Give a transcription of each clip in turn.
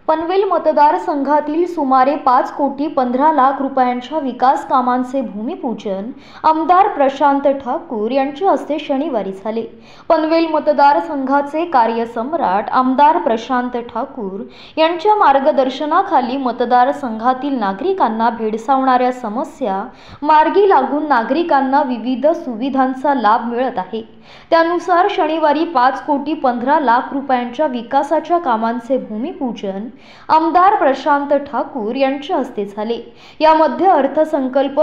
पनवेल मतदारसंघातील सुमारे 5,15,00,000 रुपयांच्या विकास कामांचे भूमिपूजन आमदार प्रशांत ठाकूर यांच्या हस्ते शनिवारी झाले। पनवेल मतदारसंघाचे कार्यसम्राट आमदार प्रशांत ठाकूर यांच्या मार्गदर्शनाखाली मतदारसंघातील नागरिकांना भेडसावणाऱ्या समस्या मार्गी लागून नागरिकांना विविध सुविधांचा लाभ मिळत आहे। त्यानुसार शनिवारी 5,15,00,000 रुपयांच्या विकासाच्या कामांचे भूमिपूजन आमदार प्रशांत ठाकूर यांच्या हस्ते झाले। यामध्ये अर्थसंकल्प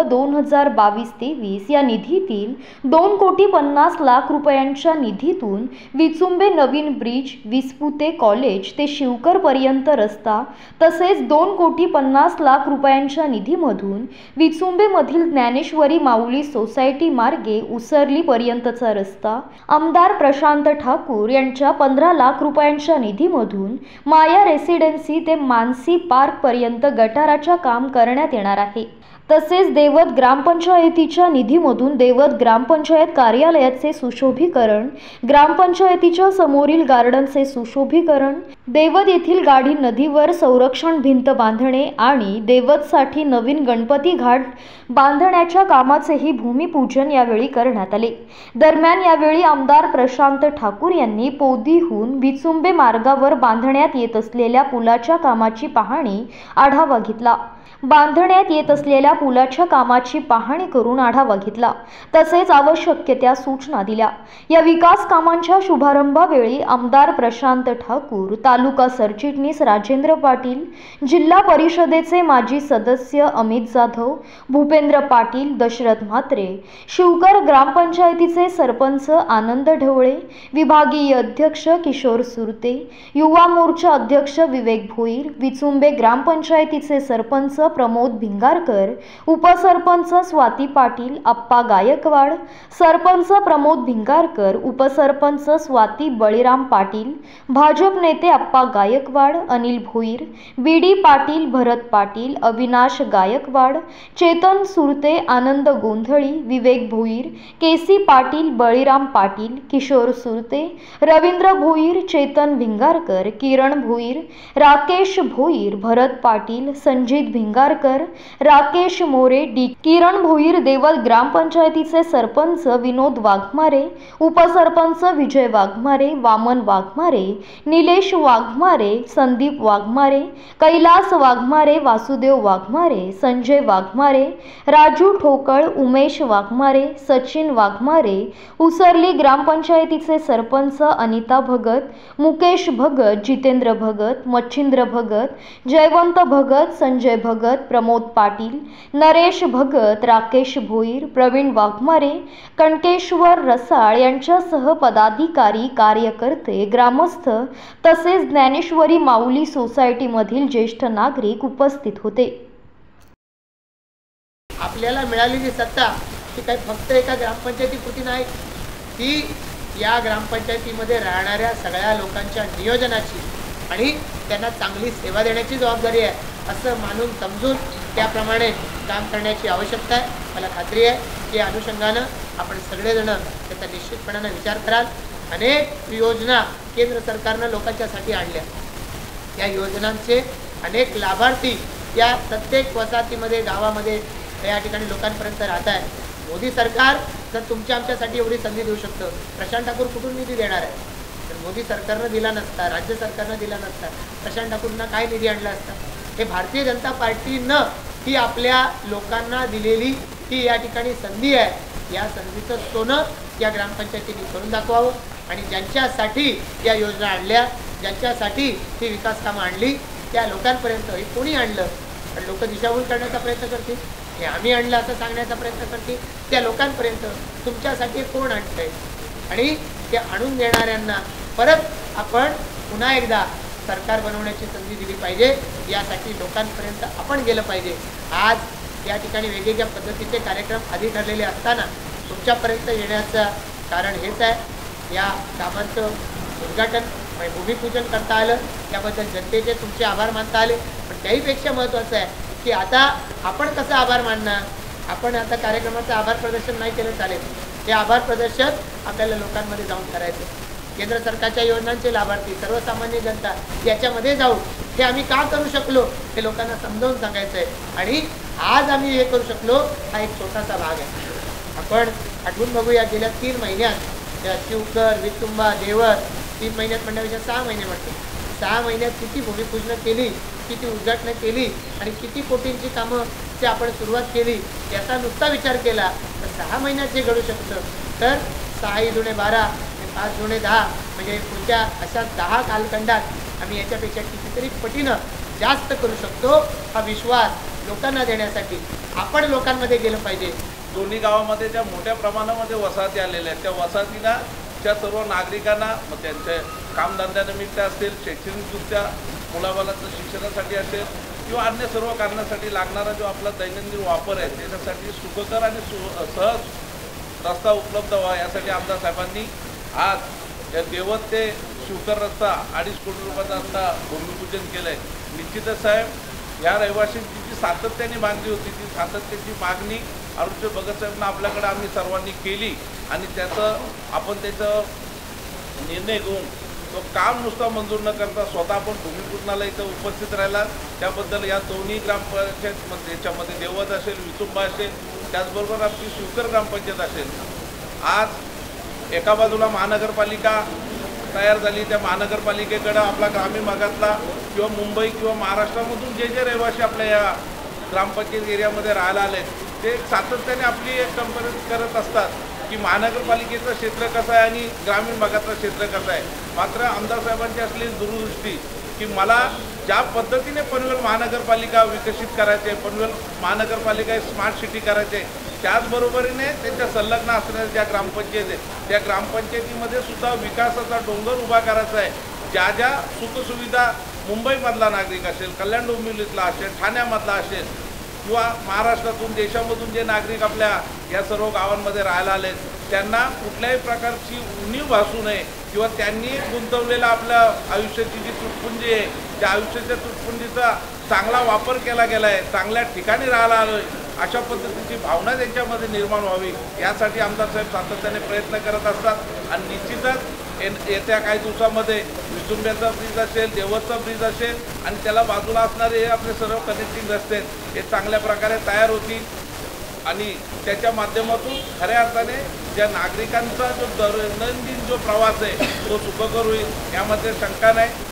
2022-23 या निधीतील 2,50,00,000 रुपयांच्या निधीतून विचुंबे नवीन ब्रिज, विस्पुते कॉलेज ते शिवकर पर्यंत रस्ता, तसेच 2,50,00,000 रुपयांच्या निधीमधून विचुंबे मधील ज्ञानेश्वरी माऊली सोसायटी मार्गे उसरली पर्यंतचा रस्ता, आमदार प्रशांत ठाकूर यांच्या 15,00,000 रुपयांच्या निधीमधून माया रेसिडेन्सी ते मानसी पार्क पर्यंत गटाराचे काम करण्यात येणार आहे। तसेच देवत ग्रामपंचायतीच्या निधीमधून देवत ग्रामपंचायत कार्यालयाचे सुशोभीकरण, ग्रामपंचायतीच्या समोरील गार्डनचे सुशोभीकरण, देवत येथील गाढी नदीवर संरक्षण भिंत बांधणे आणि देवतसाठी नवीन गणपती घाट बांधण्याच्या कामाचेही भूमिपूजन यावेळी करण्यात आले। दरम्यान यावेळी आमदार प्रशांत ठाकूर यांनी पोदीहून विचुंबे मार्गावर बांधण्यात येत असलेल्या पुलाच्या कामाची पाहणी आढावा घेतला। बांधण्यात येत असलेल्या पुलाच्या कामाची पाहणी करून आढावा घेतला, तसेच आवश्यक त्या सूचना दिल्या। या विकास कामांच्या शुभारंभावेळी आमदार प्रशांत ठाकूर, तालुका सरचिटणीस राजेंद्र पाटील, जिल्हा परिषदेचे माजी सदस्य अमित जाधव, भूपेंद्र पाटील, दशरथ म्हात्रे, शिवकर ग्रामपंचायतीचे सरपंच आनंद ढवळे, विभागीय अध्यक्ष किशोर सुरते, युवा मोर्चा अध्यक्ष विवेक भोईर, विचुंबे ग्रामपंचायतीचे सरपंच प्रमोद भिंगारकर, उपसरपंच स्वाती पाटील, अप्पा गायकवाड, सरपंच प्रमोद भिंगारकर, उपसरपंच स्वाती बळीराम पाटील, भाजप नेते अप्पा गायकवाड, अनिल भोईर, बीडी पाटील, भरत पाटील, अविनाश गायकवाड, चेतन सुरते, आनंद गोंधळी, विवेक भोईर, केसी पाटील, बळीराम पाटील, किशोर सुरते, रवींद्र भोईर, चेतन भिंगारकर, किरण भोईर, राकेश भोईर, भरत पाटील, संजित भिंगारकर, राकेश मोरे, डी किरण भोईर, देवत ग्रामपंचायतीचे सरपंच विनोद वाघमारे, उपसरपंच विजय वाघमारे, वामन वाघमारे, निलेश वाघमारे, संदीप वाघमारे, कैलास वाघमारे, वासुदेव वाघमारे, संजय वाघमारे, राजू ठोकळ, उमेश वाघमारे, सचिन वाघमारे, उसरली ग्रामपंचायतीचे सरपंच अनिता भगत, मुकेश भगत, जितेंद्र भगत, मच्छिंद्र भगत, जयवंत भगत, संजय भगत, प्रमोद पाटील, नरेश भगत, राकेश भोईर, प्रवीण वाघमारे, कणकेश्वर रसाळ यांच्यासह पदाधिकारी, कार्यकर्ते, ग्रामस्थ तसेच ज्ञानेश्वरी माऊली सोसायटी मधील ज्येष्ठ नागरिक उपस्थित होते। आपल्याला मिळालेली सत्ता ही काही फक्त एका ग्रामपंचायतीपुरती नाही, ती या ग्रामपंचायतीमध्ये राहणाऱ्या सगळ्या लोकांच्या नियोजनाची आणि त्यांना चांगली सेवा देण्याची जबाबदारी आहे असं मानून समजून त्याप्रमाणे काम करण्याची आवश्यकता आहे। मला खात्री आहे की या अनुषंगानं आपण सगळेजण त्याचा निश्चितपणाने विचार कराल। अनेक योजना केंद्र सरकारनं लोकांच्यासाठी आणल्या, या योजनांचे अनेक लाभार्थी या प्रत्येक वसाहतीमध्ये, गावामध्ये या ठिकाणी लोकांपर्यंत राहत आहे। मोदी सरकार जर तुमच्या आमच्यासाठी एवढी संधी देऊ शकतं, प्रशांत ठाकूर कुठून निधी देणार आहे? तर मोदी सरकारनं दिला नसता, राज्य सरकारनं दिला नसता, प्रशांत ठाकूरनं काय निधी आणला असता? हे भारतीय जनता पार्टीनं ही आपल्या लोकांना दिलेली ही या ठिकाणी संधी आहे। या संधीचं सोनं या ग्रामपंचायतीने करून दाखवावं आणि ज्यांच्यासाठी या योजना आणल्या, ज्यांच्यासाठी ही विकास कामं आणली, त्या लोकांपर्यंत हे कोणी आणलं पण लोक दिशाभूल करण्याचा प्रयत्न करतील, हे आम्ही आणलं असं सांगण्याचा प्रयत्न करतील। त्या लोकांपर्यंत तुमच्यासाठी कोण आणतंय आणि ते आणून देणाऱ्यांना परत आपण पुन्हा एकदा सरकार बनवण्याची संधी दिली पाहिजे। यासाठी लोकांपर्यंत आपण गेलं पाहिजे। आज या ठिकाणी वेगवेगळ्या पद्धतीचे कार्यक्रम आधी ठरलेले असताना तुमच्यापर्यंत येण्याचं कारण हेच आहे, या कामांचं उद्घाटन भूमिपूजन करता आलं, त्याबद्दल जनतेचे तुमचे आभार मानता आले। पण त्याहीपेक्षा महत्त्वाचं आहे की आता आपण कसं आभार मानणार? आपण आता कार्यक्रमाचं आभार प्रदर्शन नाही केलं चालेल, हे आभार प्रदर्शन आपल्याला लोकांमध्ये जाऊन करायचं। केंद्र सरकारच्या योजनांचे लाभार्थी, सर्वसामान्य जनता याच्यामध्ये जाऊन हे आम्ही का करू शकलो हे लोकांना समजावून सांगायचं आहे. आणि आज आम्ही हे करू शकलो हा एक छोटासा भाग आहे. आपण आठवून बघूया गेल्या 3 महिन्यात या शिवकर, वितुंबा, देवर 3 महिन्यात म्हणण्यापेक्षा 6 महिने म्हणतो, 6 महिन्यात किती भूमिपूजन केली, किती उद्घाटनं केली आणि किती कोटींची कामं ची आपण सुरुवात केली याचा नुसता विचार केला तर 6 महिन्यात जे घडू शकतं तर 6 दुणे 12 आणि 5 दुणे 10 म्हणजे पुढच्या अशा 10 कालखंडात आम्ही याच्यापेक्षा कितीतरी पटीनं जास्त करू शकतो. हा विश्वास लोकांना देण्यासाठी आपण लोकांमध्ये गेलं पाहिजे. दोन्ही गावामध्ये ज्या मोठ्या प्रमाणामध्ये वसाहती आलेल्या आहेत त्या वसाहतीला त्या सर्व नागरिकांना मग त्यांच्या कामधंद्यानिमित्त असेल, शैक्षणिकदृष्ट्या मुलाबालाचं शिक्षणासाठी असेल किंवा अन्य सर्व कारणासाठी लागणारा जो आपला दैनंदिन वापर आहे त्याच्यासाठी सुखकर आणि सहज रस्ता उपलब्ध व्हावा यासाठी आमदार साहेबांनी आज या देवत ते शिवकर रस्ता 2.5 कोटी रुपयाचा आता भूमिपूजन केलं आहे. निश्चितच साहेब या रहिवाशांची जी सातत्याने मागणी होती ती सातत्याची मागणी आरुष्य भगत साहेबांना आपल्याकडे आम्ही सर्वांनी केली आणि आपण त्याचं निर्णय घेऊन तो काम नुसता मंजूर न करता स्वतः आपण भूमिपूजनाला इथं उपस्थित राहिला. त्याबद्दल या दोन्ही ग्रामपंचायत याच्यामध्ये देवत असेल, वितुंबा असेल, त्याचबरोबर आपली शिवकर ग्रामपंचायत असेल. आज एका बाजूला महानगरपालिका तयार झाली, त्या महानगरपालिकेकडं आपला ग्रामीण भागातला किंवा मुंबई किंवा महाराष्ट्रामधून जे रहिवासी आपल्या या ग्रामपंचायत एरियामध्ये राहायला आले ते सातत्याने आपली एक कंपनी करत असतात की महानगरपालिकेचं क्षेत्र कसं आहे आणि ग्रामीण भागातलं क्षेत्र कसं आहे. मात्र आमदार साहेबांची असलेली दूरदृष्टी की मला ज्या पद्धतीने पनवेल महानगरपालिका विकसित करायचे, पनवेल महानगरपालिका स्मार्ट सिटी करायचे, त्याचबरोबरीने त्यांच्या संलग्न असणाऱ्या ज्या ग्रामपंचायत आहेत त्या ग्रामपंचायतीमध्ये सुद्धा विकासाचा डोंगर उभा करायचा आहे. ज्या ज्या सुखसुविधा मुंबईमधला नागरिक असेल, कल्याण डोंबिवलीतला असेल, ठाण्यामधला असेल किंवा महाराष्ट्रातून देशामधून जे नागरिक आपल्या या सर्व गावांमध्ये राहायला आले त्यांना कुठल्याही प्रकारची उणीव भासू नये किंवा त्यांनी गुंतवलेल्या आपल्या आयुष्याची जी तुटपुंजी आहे त्या आयुष्याच्या तुटपुंजीचा चांगला वापर केला गेला आहे, चांगल्या ठिकाणी राहायला आलो आहे अशा पद्धतीची भावना त्यांच्यामध्ये निर्माण व्हावी यासाठी आमदार साहेब सातत्याने प्रयत्न करत असतात. आणि निश्चितच येत्या काही दिवसामध्ये वितुंब्याचा ब्रिज असेल, देवतचा ब्रिज असेल आणि त्याला बाजूला असणारे हे आपले सर्व कनेक्टिंग रस्ते आहेत हे चांगल्या प्रकारे तयार होतील आणि त्याच्या माध्यमातून खऱ्या अर्थाने ज्या नागरिकांचा जो दैनंदिन जो प्रवास आहे तो सुखकर होईल यामध्ये शंका नाही.